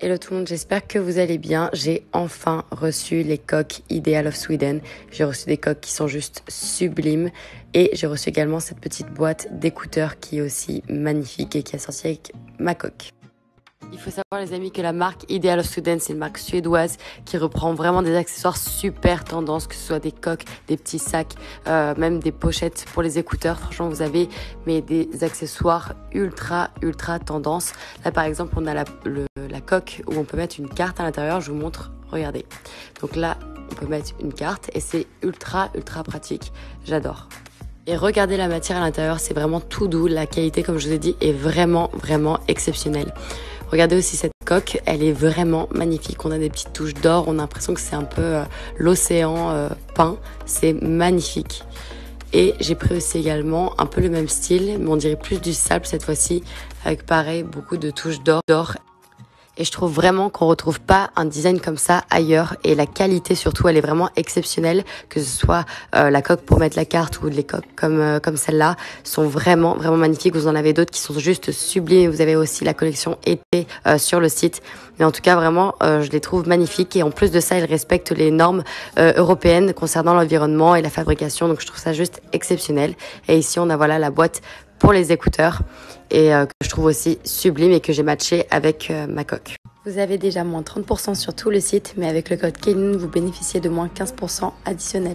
Hello tout le monde, j'espère que vous allez bien. J'ai enfin reçu les coques Ideal of Sweden. J'ai reçu des coques qui sont juste sublimes. Et j'ai reçu également cette petite boîte d'écouteurs qui est aussi magnifique et qui est sortie avec ma coque. Il faut savoir les amis que la marque Ideal of Sweden, c'est une marque suédoise qui reprend vraiment des accessoires super tendance, que ce soit des coques, des petits sacs, même des pochettes pour les écouteurs. Franchement, vous avez des accessoires ultra tendance. Là par exemple, on a la coque où on peut mettre une carte à l'intérieur. Je vous montre, regardez. Donc là, on peut mettre une carte et c'est ultra pratique. J'adore. Et regardez la matière à l'intérieur, c'est vraiment tout doux. La qualité, comme je vous ai dit, est vraiment exceptionnelle. Regardez aussi cette coque, elle est vraiment magnifique. On a des petites touches d'or, on a l'impression que c'est un peu l'océan peint. C'est magnifique. Et j'ai pris aussi également un peu le même style, mais on dirait plus du sable cette fois-ci, avec pareil, beaucoup de touches d'or. Et je trouve vraiment qu'on retrouve pas un design comme ça ailleurs. Et la qualité surtout, elle est vraiment exceptionnelle. Que ce soit la coque pour mettre la carte ou les coques comme celle-là sont vraiment magnifiques. Vous en avez d'autres qui sont juste sublimes. Vous avez aussi la collection été sur le site. Mais en tout cas, vraiment, je les trouve magnifiques. Et en plus de ça, ils respectent les normes européennes concernant l'environnement et la fabrication. Donc je trouve ça juste exceptionnel. Et ici, on a voilà la boîte pour les écouteurs et que je trouve aussi sublime et que j'ai matché avec ma coque. Vous avez déjà moins 30% sur tout le site, mais avec le code Kéline, vous bénéficiez de moins 15% additionnel.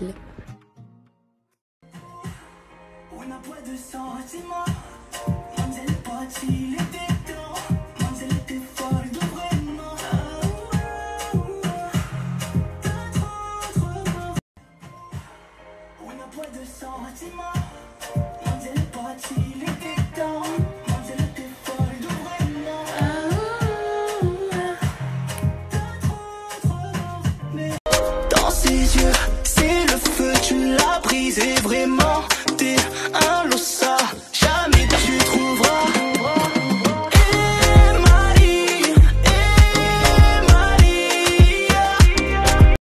Dans ses yeux, c'est le feu, tu l'as brisé vraiment. T'es un lossard.